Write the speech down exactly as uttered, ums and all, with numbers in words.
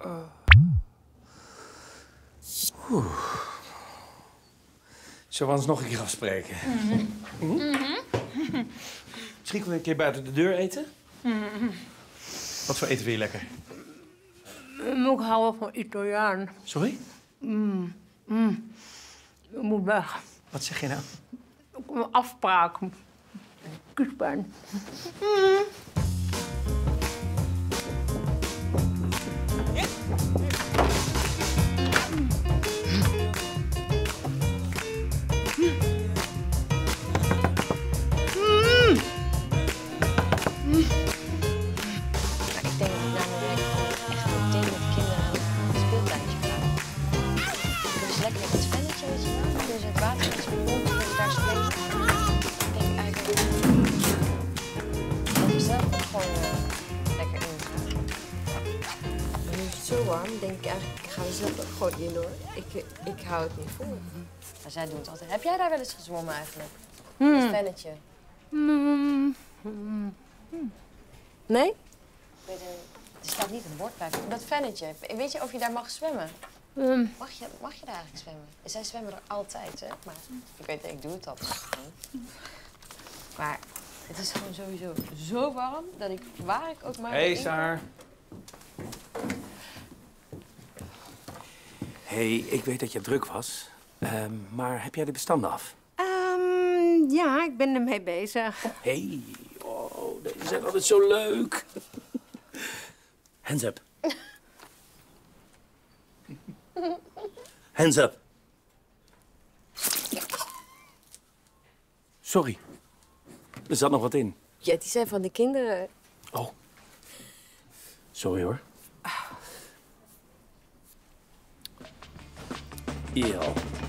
Oeh. Zullen we ons nog een keer afspreken? Mm-hmm. Hm? Mm-hmm. Misschien kunnen we een keer buiten de deur eten? Mm-hmm. Wat voor eten vind je lekker? Ik hou van Italiaan. Sorry? Mm. Mm. Ik moet weg. Wat zeg je nou? Ik heb een afspraak. Kuspijn. Mm. Zo warm, denk ik eigenlijk, ik ga er zelf ook gewoon in hoor. Ik, ik hou het niet vol. Maar zij doen het altijd. Heb jij daar wel eens gezwommen eigenlijk? Hmm. Het vennetje. Hmm. Hmm. Nee? Ik weet het, er staat niet een bord bij. Dat vennetje, weet je of je daar mag zwemmen? Hmm. Mag je, mag je daar eigenlijk zwemmen? Zij zwemmen er altijd, hè? Maar ik weet, ik doe het altijd gewoon. Maar het is gewoon sowieso zo warm dat ik, waar ik ook maar... Hé, hey, Saar. Hé, hey, ik weet dat je druk was. Uh, maar heb jij de bestanden af? Um, ja, ik ben ermee bezig. Hé, hey, oh, deze zijn altijd zo leuk. Hands up. Hands up. Sorry. Er zat nog wat in. Ja, die zijn van de kinderen. Oh. Sorry hoor. Ja.